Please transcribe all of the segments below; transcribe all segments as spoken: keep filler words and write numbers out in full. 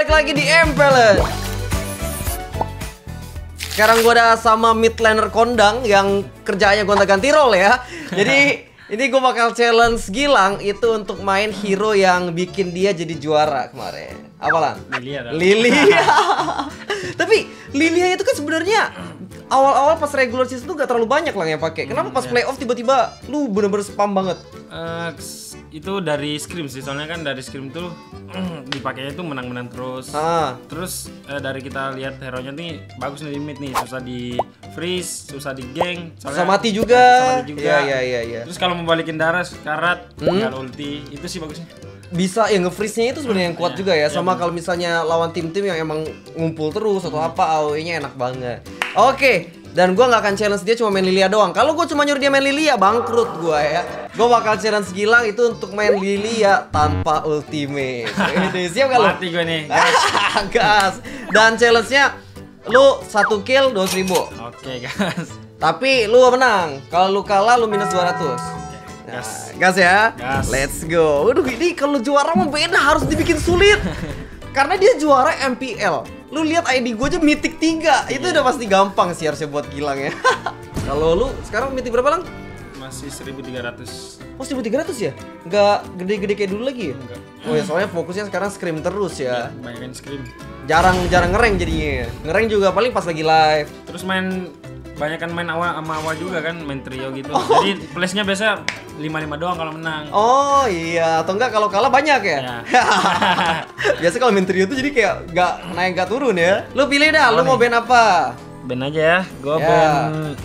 balik lagi di Empelen. Sekarang gue ada sama mid laner kondang yang kerjaannya gonta-ganti role ya. Jadi ini gue bakal challenge Gilang itu untuk main hero yang bikin dia jadi juara kemarin. Apa Lan? Lilia. Lilia. Tapi Lilia itu kan sebenarnya awal-awal pas regular season tuh gak terlalu banyak lah yang pakai. Kenapa pas playoff tiba-tiba lu bener-bener spam banget? Uh, itu dari scrim sih, soalnya kan dari scrim tuh dipakainya tuh menang-menang terus. Ah. Terus uh, dari kita lihat hero-nya nih bagus nih di mid nih, susah di freeze, susah di gank, Susah mati juga. Susah mati juga. Iya iya iya iya. Terus kalau mau balikin darah karat, Hmm? tinggal ulti, itu sih bagusnya. Bisa ya nge-freeze-nya itu sebenarnya yang kuat Ya, juga ya. ya, Sama bener. kalau misalnya lawan tim-tim yang emang ngumpul terus atau apa, A O E-nya enak banget. Oke. Dan gue gak akan challenge dia cuma main Lilia doang. Kalau gue cuma nyuruh dia main Lilia, bangkrut gue ya. Gue bakal challenge Gilang itu untuk main Lilia tanpa ultimate. Ini siap gak lu? Mati gue nih. Gas. Dan challenge-nya lu satu kill dua ribu. Oke, guys. Tapi lu menang. Kalau lu kalah lu minus dua ratus. Nah, Gas. gas ya. Gas. Let's go. Waduh, ini kalau juara mah beda, harus dibikin sulit. Karena dia juara M P L. Lu lihat I D gue aja mythic tiga. Itu udah pasti gampang sih harusnya buat Gilang ya. Kalau lu sekarang mythic berapa, Lang? Masih seribu tiga ratus. Oh, seribu tiga ratus ya? Nggak gede-gede kayak dulu lagi ya? Enggak. Oh ya, soalnya fokusnya sekarang scrim terus ya. Banyakin scrim. Jarang-jarang ngereng jadinya. Ngereng juga paling pas lagi live. Terus main banyakan main awa sama awa juga kan, main trio gitu. Jadi place-nya biasa lima lima doang kalau menang. Oh iya, atau enggak kalau kalah banyak ya? Ya. Biasa kalau main trio tuh jadi kayak nggak naik nggak turun ya. Lu pilih dah, lu Oh, mau nih. band apa? Band aja ya, gue Ya. band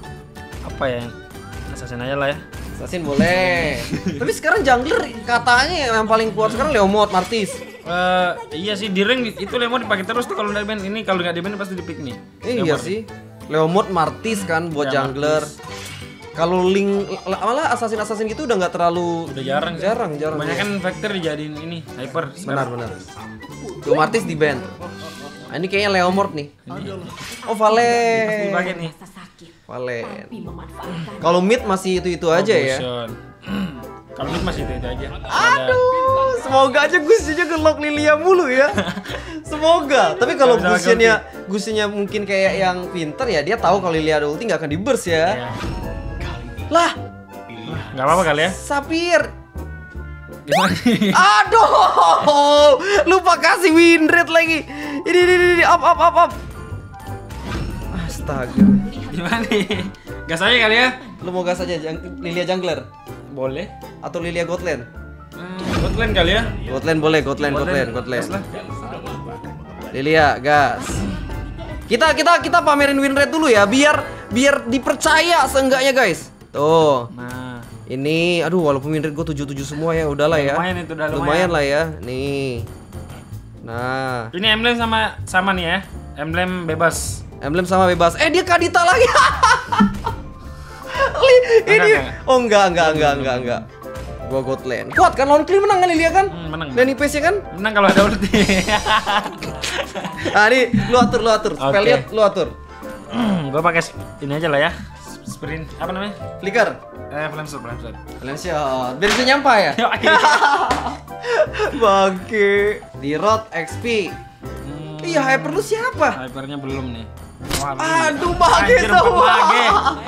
apa ya? Assassin aja lah ya. Assassin boleh. Tapi sekarang jungler katanya yang paling kuat sekarang Leomord, Martis. Eh iya sih, di ring itu Lemon dipakai terus tuh kalau nggak di band. Ini kalau nggak di band pasti di pick nih. Eh, iya Leomord. sih. Leomord, Martis kan buat Ya, jungler. Kalau link malah assassin-assassin gitu udah nggak terlalu Udah jarang sih. jarang, jarang. Banyak kan Vector dijadiin ini hyper. Benar, benar. Tuh Martis di band. Nah, ini kayaknya Leomord nih. Oh, Valen. Dipakai nih. Valen. Kalau mid masih itu-itu aja ya. Potion. Kalau mid masih itu, itu aja. Aduh, semoga aja Gusinya nge-lock Lilia mulu ya. Semoga. Tapi kalau Bisa Gusinya Gusinya mungkin kayak yang pinter ya, dia tahu kalau Lilia ada ulti nggak akan di burst ya. Ya. Lah, Nggak apa-apa kali ya. Sapir. Gimana nih? Aduh, lupa kasih win rate lagi. Ini ini ini, ini. Up up up up. Astaga. Gimana nih? Gas aja kali ya. Lu mau gas aja jang- Lilia jungler Boleh. atau Lilia Godland? Hmm, Botland kali ya. Godland boleh, Godland, Godland, Godland. Gas lah. Lilia, gas. Kita kita kita pamerin win rate dulu ya, biar biar dipercaya seenggaknya guys. Tuh. Nah, Ini, aduh walaupun win rate gue tujuh tujuh semua ya, udahlah ya. lumayan itu, udah lumayan. Lumayan lah ya. Nih. Nah, ini emblem sama sama nih ya. Emblem bebas. emblem sama bebas. Eh, dia Kadita lagi. Li, ini Enggak, oh enggak enggak enggak enggak enggak. Gua Godland. Kuat kan lawan clear menang kan Lilia kan? Hmm, menang. Dan I P S-nya kan? Menang kalau ada ulti. Ah, ini lu atur lu atur. Spell Oke. lihat lu atur. Gue pakai ini aja lah ya. Sprint apa namanya? Flicker. Eh, flame shot, flame shot. Shot. Biar bisa nyampe ya? Yuk, akhirnya. Bangke. Di road X P. Hmm, Iya, hyper lu siapa? hypernya belum nih. Wah, Aduh, bangke anjir, semua. mage.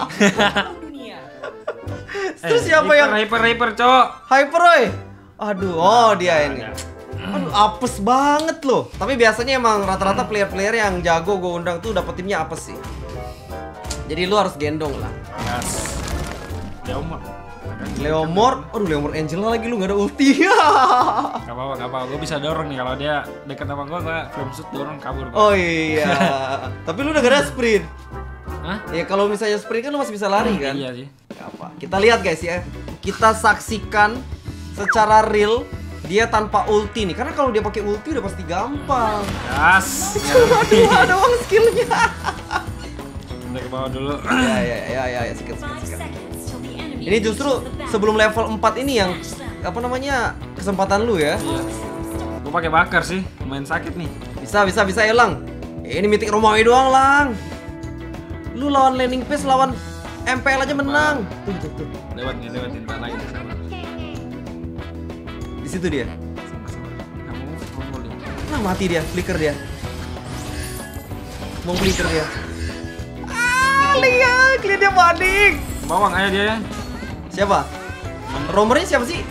Terus siapa hyper, yang hyper hyper, cowok? hyper, oi? Aduh, oh dia ini. ada. Aduh, apes banget loh. Tapi biasanya emang rata-rata player-player yang jago gue undang tuh dapet timnya apes sih. Jadi lu harus gendong lah. Gas. Jauh mah. Leomord, aduh Leomord Angela lagi lu nggak ada ulti. Gak apa-apa, gak apa-apa. Gue bisa dorong nih kalau dia dekat sama gue, gue flame shot dorong kabur. Gua. Oh iya. Tapi lu udah gak ada sprint. Hah? Ya kalau misalnya sprint kan lu masih bisa lari kan? Iya sih. Gak apa. Kita lihat guys ya. Kita saksikan secara real dia tanpa ulti nih. Karena kalau dia pakai ulti udah pasti gampang. Gas. Cuma dua doang skillnya. Udah ke bawah dulu. Ya ya ya ya ya sikit sikit sikit. Ini justru sebelum level empat ini yang apa namanya kesempatan lu ya. Iya. Gue pakai bakar sih, lumayan sakit nih. Bisa bisa bisa ya Lang. Ini mythic Romawi doang Lang. Lu lawan landing phase lawan M P L aja menang. Tuh tuh tuh. Lewat nih, lewat tinta lagi sama. Di situ dia. Sama-sama. Kamu kamu boleh. Nah mati dia, flicker dia. Mau flicker dia. Ah, lihat, lihat dia panik. Bawang aja dia ya. Siapa? Romernya siapa sih?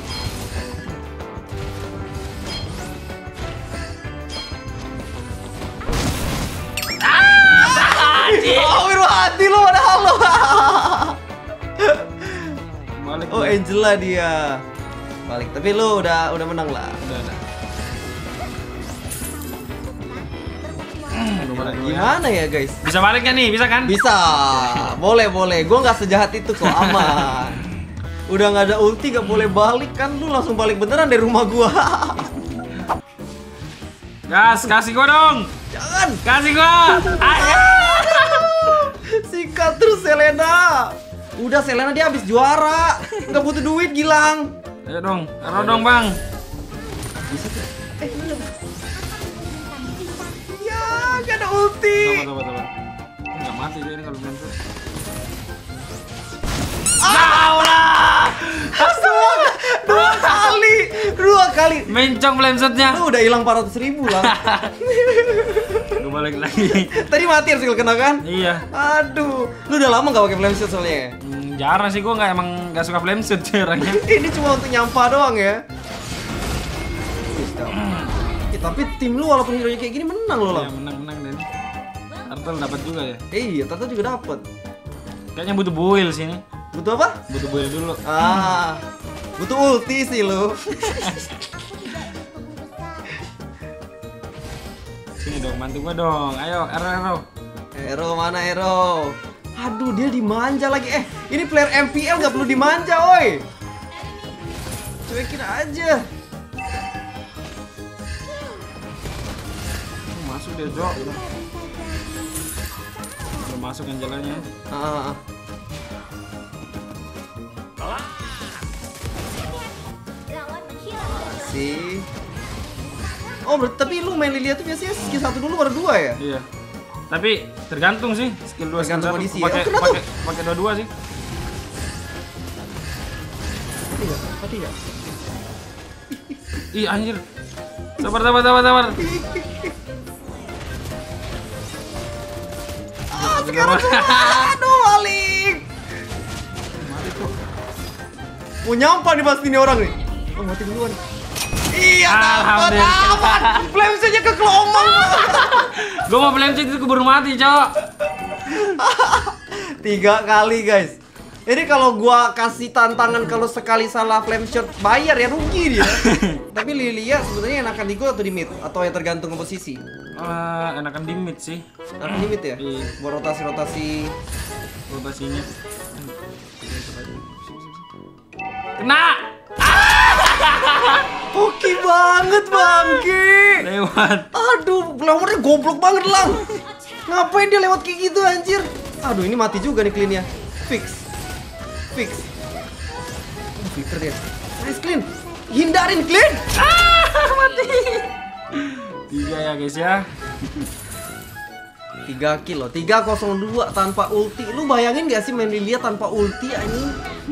Oh, biru hati lo padahal lo. Balik. Oh, Angela dia. Balik, tapi lo udah udah menang lah. Udah, udah. Gimana ya, guys? Bisa balik kan nih? Bisa kan? Bisa. Boleh, boleh. Gua nggak sejahat itu kok, aman. Udah nggak ada ulti, nggak boleh balik kan? Lu langsung balik beneran dari rumah gua. Gas, kasih gua dong. Jangan. Kasih gua. Ayo. Sikat terus Selena. Udah Selena dia habis juara. Nggak butuh duit, Gilang. Ayo dong, taruh dong bang. Bisa tuh. Eh, iya. Ya, nggak ada ulti. Coba, coba, coba. Nggak mati dia ini kalau belum tuh. Ah, dua, dua kali, dua kali. Mencong flameshotnya. Lu udah hilang empat ratus ribu lah. Gue balik lagi. Tadi mati harus kena kan? Iya. Aduh, lu udah lama gak pakai flameshot soalnya? Hmm, jarang sih gue nggak emang nggak suka flameshot jarangnya. Ini cuma untuk nyampah doang ya. Ya, tapi tim lu walaupun hero kayak gini menang lo lah. Iya menang menang dan. Turtle dapat juga ya. Eh, iya, Tata juga dapat. Kayaknya butuh build sini. Butuh apa? Butuh build dulu. Ah, butuh ulti sih lu. Sini dong, bantu gua dong. Ayo, Ero Ero. Hero mana Hero? Aduh, dia dimanja lagi. Eh, ini player M P L gak perlu dimanja, oi. Cuekin aja. Oh, masuk dia, Jo. Belum masuk yang jalannya. Ah. Sih. Oh, ber- tapi lu main Lilia tuh biasanya skill satu dulu baru dua ya? Iya. Tapi tergantung sih skill dua skill Tergantung satu. kondisi ya. Pakai Oh, kena tuh. pakai pakai dua-dua sih. Mati gak? Mati gak? Ih, anjir. Sabar sabar sabar sabar. Ah, sekarang tuh. Aduh, balik. Mati tuh. Mau nyampah nih pasti nih orang nih. Oh, mati duluan. Iya, dapat Alhamdulillah. aman. Flame saja ke kelomang. Gua mau flameshot itu keburu mati, Cok. Tiga kali, guys. Ini kalau gua kasih tantangan kalau sekali salah flame shot bayar ya rugi dia. Tapi Lilia sebenarnya enakan di gua atau di mid atau yang tergantung posisi. Eh, enakan di mid sih. Enakan di mid ya? Iya. Buat rotasi-rotasi. Rotasinya. Kena. Hoki banget, Bangki. Lewat. Aduh, lawannya goblok banget, Lang. Ngapain dia lewat kayak gitu, anjir? Aduh, ini mati juga nih clean-nya. Fix. Fix. Oh, flicker dia. Nice clean. Hindarin clean. Ah, mati. Tiga ya, guys ya. tiga kill loh, tiga nol dua tanpa ulti. Lu bayangin gak sih main Lilia tanpa ulti anjing?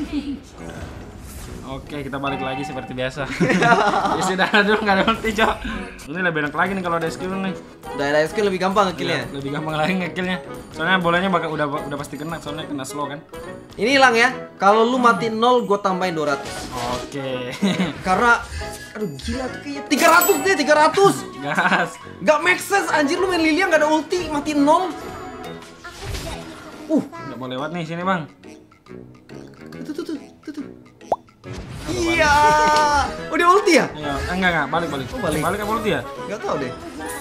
Oke, kita balik lagi seperti biasa. Ya sudah dulu nggak ada ulti, Cok. Ini lebih enak lagi nih kalau ada skill nih. Udah ada skill lebih gampang ngekillnya. Iya, lebih gampang lagi ngekillnya. Soalnya bolanya bakal udah udah pasti kena, soalnya kena slow kan. Ini hilang ya. Kalau lu mati nol, gue tambahin dua ratus. Oke. Karena aduh gila tuh kayaknya tiga ratus deh, tiga ratus. Gas. Gak make sense anjir, lu main Lilia gak ada ulti, mati nol. Uh, Nggak mau lewat nih sini, Bang. tuh tuh tuh tuh tuh. Iya. Udah ulti ya? Iya, eh, enggak enggak, balik balik. Oh, balik. Balik apa ulti ya? Gak tau deh.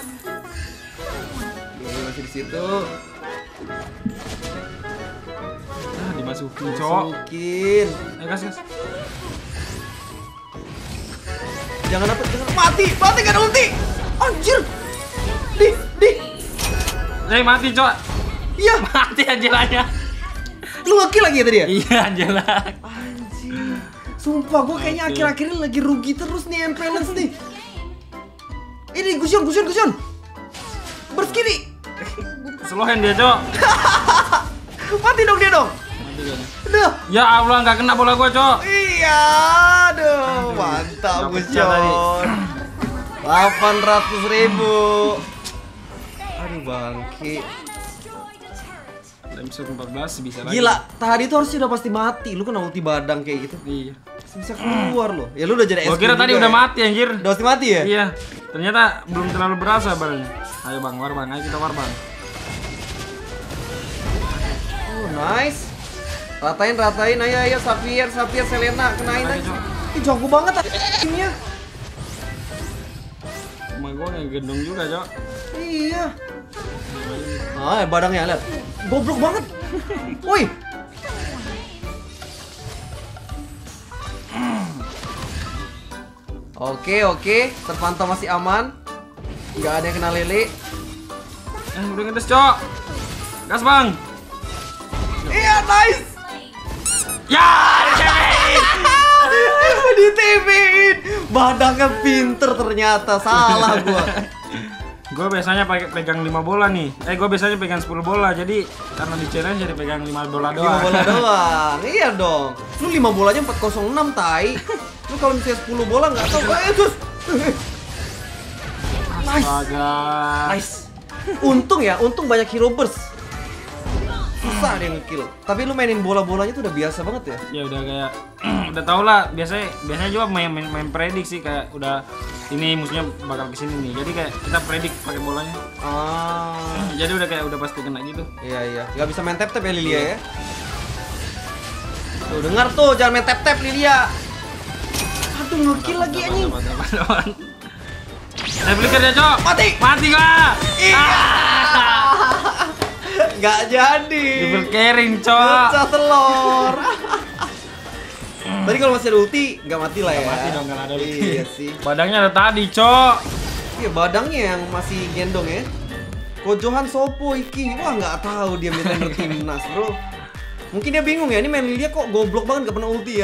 Ini masih di situ. Ah, dimasukin, Cok. Masukin. Ayo gas, gas. Jangan dapat, jangan mati, mati gak ada ulti. Anjir. Di, di. Eh, mati, Cok. Iya. Mati Angelanya. Lu nge-kill lagi ya tadi ya? Iya, Angela. Anjir. Sumpah gue kayaknya Oke. akhir-akhir ini lagi rugi terus nih M-Balance nih. Ini Gusion, Gusion, Gusion. Berskiri. Slow-hand dia, Cok. Mati dong dia dong. Mati dia. Aduh. Ya Allah, nggak kena bola gua, Cok. Iya, aduh, mantap Nggak pecah tadi. Gusion. delapan ratus ribu. Aduh bangke. Episode empat belas bisa lagi. Gila, tadi tuh harusnya udah pasti mati. Lu kena ulti badang kayak gitu. Iya. Bisa keluar loh. Ya lu udah jadi S P. Gua kira tadi juga udah ya? mati anjir. Udah pasti mati ya? Iya. Ternyata belum terlalu berasa bareng. Ayo bang, war bang, ayo kita war bang. Oh nice. Ratain, ratain, ayo, ayo, Xavier, Xavier, Selena, kenain Ayo, aja. Cok. Ih, jago banget timnya. Cuma gua ngegendong juga, Cok. Iya. Ah, badangnya lihat. Goblok banget. Woi. Oke, oke, terpantau masih aman. Nggak ada yang kena lele. Eh, udah ngedes, Cok. Gas, Bang. Iya, nice. Ya, dicewek. Di T V-in. Badangnya pinter ternyata. Salah gua. Gue biasanya pakai pegang lima bola nih. Eh, gue biasanya pegang sepuluh bola. Jadi karena di challenge jadi pegang lima bola doang. lima bola doang. Iya dong. Lu lima bolanya empat nol enam tai. Lu kalau misalnya sepuluh bola enggak tahu. Eh, terus. Nice. Astaga. Nice. Untung ya, untung banyak hero burst. Susah dia nge-kill. Tapi lu mainin bola-bolanya tuh udah biasa banget ya? Ya udah kayak udah tau lah, biasanya biasanya juga main main, main predik sih, kayak udah ini musuhnya bakal kesini nih. Jadi kayak kita predik pakai bolanya. Ah. Jadi udah kayak udah pasti kena gitu. Iya iya. Gak bisa main tap-tap ya Lilia ya? Tuh dengar tuh, jangan main tap-tap Lilia. Aduh nge-kill lagi anjing. Saya flicker ya, Cok. Mati. Mati gua. Iya. Gak jadi. Double carrying, Cok. Pecah telur. Tadi kalau masih ada ulti, nggak mati lah ya. Mati dong kalau ada ulti. Iya sih. Badangnya ada tadi, Cok. Iya badangnya yang masih gendong ya. Kojohan Sopo iki. Wah nggak tahu dia mid-laner timnas bro. Mungkin dia bingung ya. Ini main Lilia kok goblok banget nggak pernah ulti ya.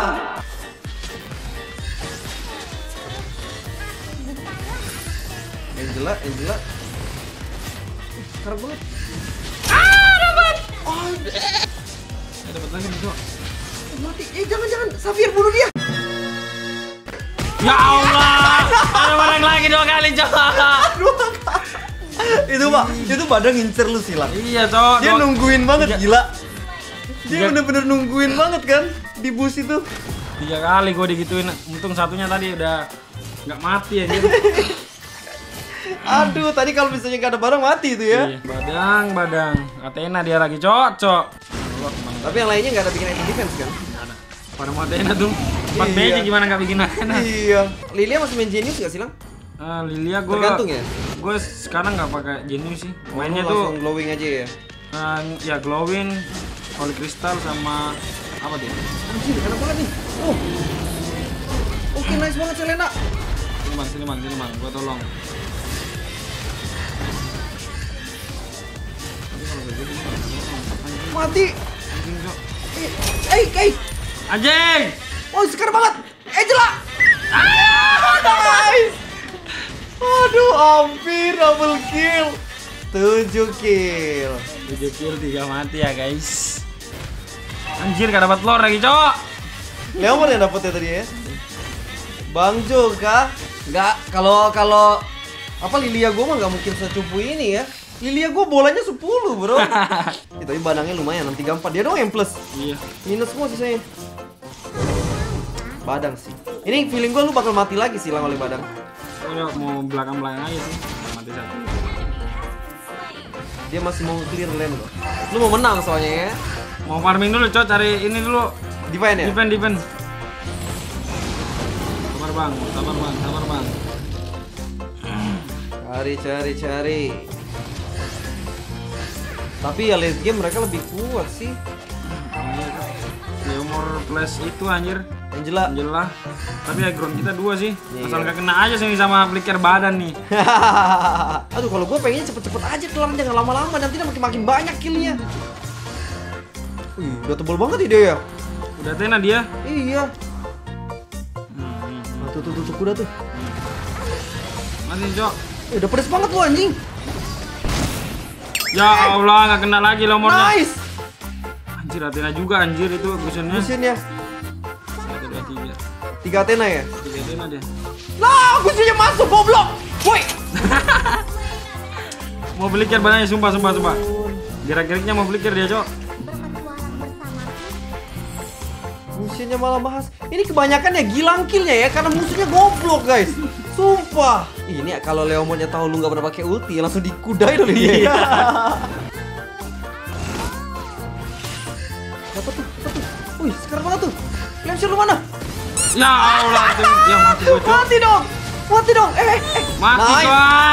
Angela, Angela. Sekarang banget. Ah, dapat. Oh, Eh, dapat lagi nih, Cok. mati. Eh jangan jangan. Xavier bunuh dia. Ya Allah. Ada barang lagi dua kali, Cok. Itu pak, itu badang ngincer lu silang. Iya, Cok. Dia Dua- nungguin banget Tiga- gila. Dia Tiga- bener-bener nungguin banget kan di bus itu. Tiga kali gue digituin. Untung satunya tadi udah nggak mati anjir. Aduh, tadi kalau misalnya nggak ada barang mati itu ya. Iya, badang, badang. Athena dia lagi, Cok, Cok. Tapi yang lainnya nggak ada bikin item defense kan? Ada. Pada mau Athena tuh. empat B Iya. aja gimana nggak bikin Athena? Iya. Lilia masih main Genius nggak sih lang? Ah, Lilia gue Tergantung ya? gue sekarang nggak pakai Genius sih. Mainnya Oh, tuh langsung glowing aja ya. ah, ya glowing, holy crystal sama apa tuh? Anjir, kena banget nih. Oh. Oke, nice banget Selena. Sini mang, sini mang, sini mang, gue tolong. Mati. Anjing, Cok. Eh, eh, eh. Anjing! Oh, sekarang banget. Angela. Nice. Aduh, hampir double kill. tujuh kill. tujuh kill, tiga mati ya, guys. Anjir, gak dapat lore lagi, Cok. Leomor yang dapetnya tadi ya. Bang Jo kah? Nggak, kalau kalau apa Lilia gua mah nggak mungkin secupu ini ya. Lilia gua bolanya sepuluh bro. Ya, tapi badangnya lumayan, enam tiga empat. Dia doang yang plus. Iya. Minus semua sisanya. Badang sih. Ini feeling gua lu bakal mati lagi sih lang oleh badang. Udah mau belakang-belakang aja sih. Mati satu. Dia masih mau clear lane loh. Lu mau menang soalnya ya. Mau farming dulu, Cok, cari ini dulu. Divine ya? Defend, defend. Sabar, Bang. Sabar, Bang. Sabar, Bang. Cari, cari, cari. Tapi ya late game mereka lebih kuat sih. Leomor plus itu anjir. Angela. Angela. Tapi ya ground kita dua sih. Iya. Asal gak kena aja sih sama flicker badan nih. Aduh, kalau gue pengennya cepet-cepet aja kelar, jangan lama-lama, nanti makin makin banyak killnya. Wih, udah tebel banget ide ya. Udah Athena dia. Iya. Hmm. Nah, tuh, tuh, tuh, tuh, kuda tuh. Mati, Cok. Eh, udah pedes banget tuh anjing. Ya Allah, gak kena lagi Leomornya. Nice. Anjir, Athena juga anjir itu busennya. Mesinnya. Satu, dua, tiga. Tiga Athena ya? Tiga Athena dia. Lah, musuhnya masuk goblok. Woi. Mau beliker bananya, sumpah, sumpah, sumpah. Gerak-geriknya mau beliker dia, Cok. Musuhnya malah bahas. Ini kebanyakan ya gilang killnya ya, karena musuhnya goblok guys. Sumpah. Ini kalau Leomordnya tahu lu nggak pernah pakai ulti, langsung dikudai oleh dia. Apa tuh? Apa tuh? Wih, sekarang banget tuh. Flameshot lu mana? Ya Allah, tuh. Ya mati gua, Cok. Mati dong. Mati dong. Eh, eh. Mati Nice. gua.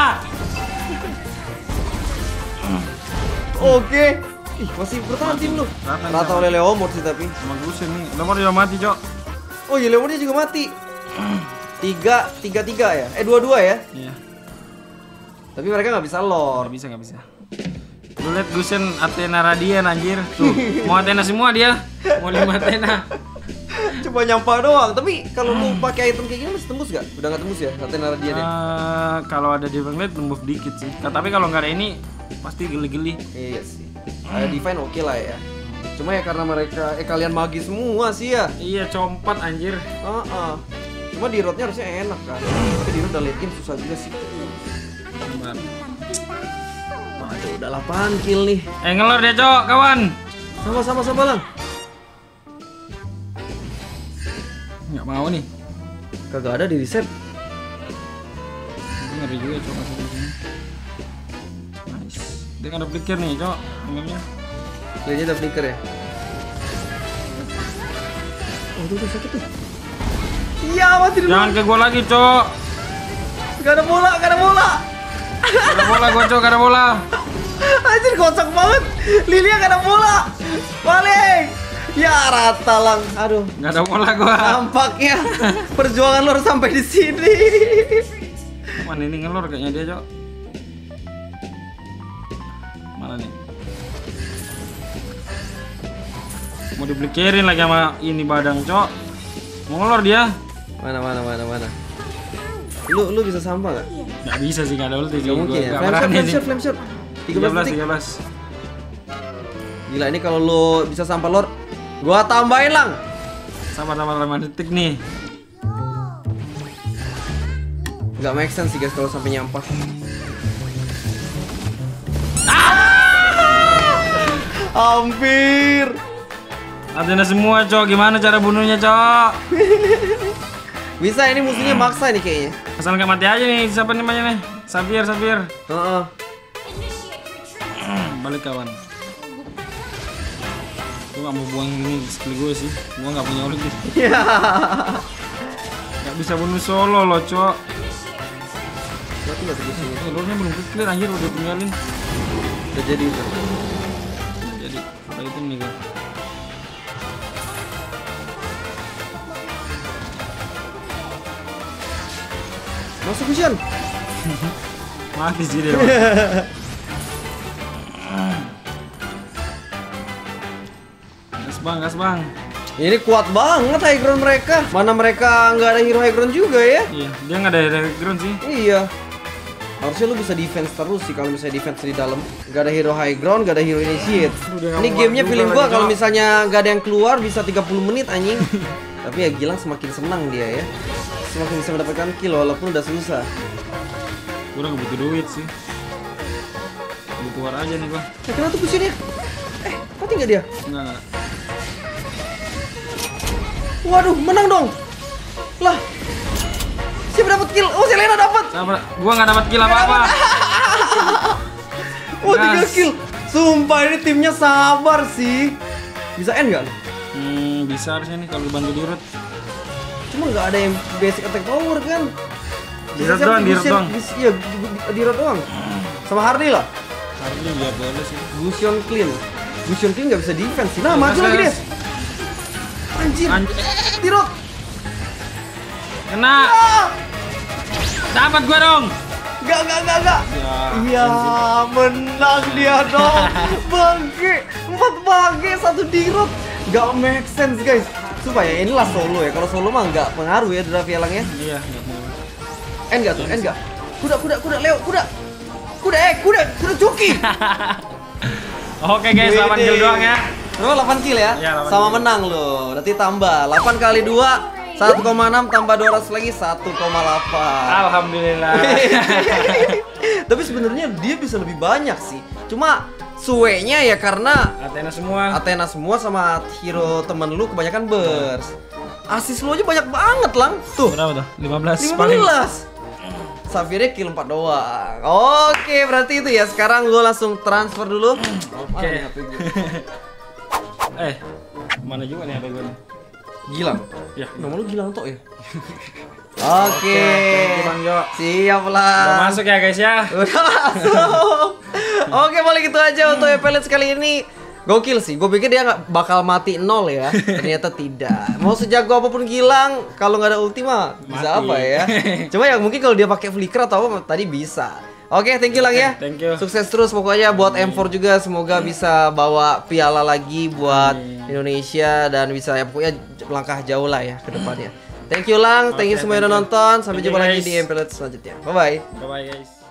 Oke. Ih, masih bertahan tim lu. Rata, Rata oleh Leomord sih tapi. Sama Gusen nih. Leomord udah mati, Cok. Oh iya, Leomordnya juga mati. Tiga, tiga, tiga ya? Eh, dua, dua ya? Iya. Tapi mereka nggak bisa Nggak lord. bisa, nggak bisa. Lu liat Gusen Athena Radian anjir. Tuh, mau Athena semua dia. Mau lima Athena. Coba nyampah doang. Tapi kalau lu pakai item kayak gini masih tembus gak? Udah nggak tembus ya? Athena Radian ya? Eh, kalau ada Divine Blade tembus dikit sih. Nah, tapi kalau nggak ada ini pasti geli-geli. Iya sih. Ada Divine oke lah ya. Cuma ya karena mereka eh kalian magi semua sih ya. Iya, compat anjir. Heeh. Cuma di roadnya harusnya enak kan. Tapi di road udah late game susah juga sih. Benar. Aduh, udah delapan kill nih. Eh, ngelor dia, Cok, kawan. Sama-sama sama lang. Nggak mau nih. Kagak ada di reset. Itu ngeri juga, Cok, masuk di sini. Nice. Dia kan ada flicker nih, Cok. Umumnya. Kayaknya ada flicker ya. Oh, tuh, tuh sakit tuh. Iya, mati dulu. Jangan ke gua lagi, Cok. Gak ada bola, gak ada bola. Gak ada bola, gua, Cok, gak ada bola. Anjir kocak banget. Lilia gak ada bola. Balik. Ya rata lang. Aduh. Gak ada bola gua. Nampaknya perjuangan lo harus sampai di sini. Mana ini ngelor kayaknya dia, Cok. Mana nih? Mau dibelikirin lagi sama ini badang, Cok. Mau ngelor dia. Mana mana mana mana. Lu lu bisa sampah gak? Gak bisa sih, gak ada ulti. Gak mungkin ya. Gak Flame shot, berani flame nih. shot, flame shot. tiga tiga belas belas, detik. tiga belas. Gila ini kalau lu bisa sampah lord, gua tambahin lang. Sama-sama lima detik nih. Gak make sense sih guys kalau sampai nyampah. Hampir. Athena semua, Cok. Gimana cara bunuhnya, Cok? Bisa ini musuhnya maksa nih kayaknya. Asal nggak mati aja nih. Siapa namanya nih? Xavier, Xavier. Heeh. Balik kawan. Gue gak mau buang ini skill gue sih. Gue gak punya ulti. Iya. Gak bisa bunuh solo loh, Cok. Berarti enggak tembus ini. Eh, lornya belum clear anjir, udah tinggalin. Udah jadi itu. Jadi, udah itu nih gue. Masuk Vision. Mati sih dia. Gas bang, gas bang. Ini kuat banget high ground mereka. Mana mereka nggak ada hero high ground juga ya? Iya, dia nggak ada background sih. Iya. Harusnya lu bisa defense terus sih kalau misalnya defense di dalam. Gak ada hero high ground, gak ada hero initiate. Udah Ini nggak gamenya muat feeling juga gua lagi, kalau Cok. misalnya gak ada yang keluar bisa tiga puluh menit anjing. Tapi ya Gilang semakin senang dia ya. Semakin bisa mendapatkan kill walaupun udah susah. Gue udah nggak butuh duit sih. Butuh war aja nih gua. Eh, kenapa tuh positionnya? Eh, mati nggak dia? Enggak, enggak. Waduh, menang dong. Lah. Siapa dapat kill? Oh, Selena dapat. Sabar, gua nggak dapat kill apa-apa. Oh, tiga Gas. kill. Sumpah ini timnya sabar sih. Bisa end nggak? Hmm, bisa harusnya nih kalau bantu di root. Cuma nggak ada yang basic attack power kan? Di road doang, di road Gusion- doang. Gus- Iya, di, di- di road doang. Sama Hardy lah. Harusnya biar boleh sih. Gusion clean. Gusion clean nggak bisa defense sih. Nah, Gas, maju lagi dia. gas. Anjir. Anjir. Di road. Kena. Ah! Dapat gua dong. Gak, gak, gak, gak. Ya, Iya, menang dia dong. Bangke, empat bangke satu di road. Gak make sense guys. Supaya inilah solo ya. Kalau solo mah nggak pengaruh ya draft yalangnya. Iya, enggak mau. End nggak tuh? End nggak? Kuda, kuda, kuda, Leo, kuda. Kuda, eh, kuda, kuda cuki. Oke guys, delapan kill doang ya. Berapa? delapan kill ya? Iya, delapan Sama kill. menang loh. Berarti tambah delapan kali dua satu koma enam tambah dua ratus lagi satu koma delapan. Alhamdulillah. Tapi sebenarnya dia bisa lebih banyak sih. Cuma suenya ya karena Athena semua. Athena semua sama hero temen lu kebanyakan burst. Asis lu aja banyak banget, Lang. Tuh, Berapa tuh? lima belas. lima paling. belas. Safirnya kill empat doang. Oke, berarti itu ya. Sekarang gue langsung transfer dulu. Oke. Mana nih H P gue? Eh, mana juga nih H P gue nih? Gilang. Ya, Nama lu Gilang Tok ya? Oke, Oke. thank you, Bang Jo. Siap lah. Udah masuk ya guys ya. Udah masuk. Oke, paling gitu aja untuk Epelet kali ini. Gokil sih, gue pikir dia nggak bakal mati nol ya. Ternyata tidak. Mau sejago apapun Gilang, kalau nggak ada ultima bisa Mati. apa ya? Cuma ya mungkin kalau dia pakai flicker atau apa tadi bisa. Oke, thank you Lang ya. Thank you. Sukses terus pokoknya buat M empat juga, semoga bisa bawa piala lagi buat Indonesia dan bisa ya pokoknya langkah jauh lah ya ke depannya. Thank you Lang, thank you Oke, semua yang udah thank you. nonton. Sampai Thank you, jumpa lagi guys. di Epelet selanjutnya. Bye bye. Bye bye guys.